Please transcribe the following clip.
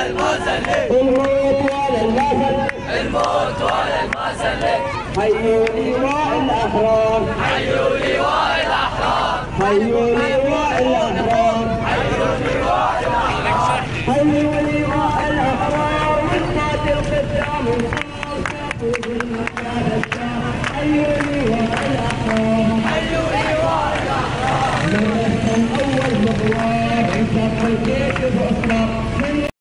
المسلم الموت ولا المسلم حيوا لواء الأحرار حيوا لواء الأحرار حيوا لواء الأحرار حيوا لواء الأحرار حيوا لواء الأحرار والقاتل قدام النار شافوا بالمكان الشام حيوا لواء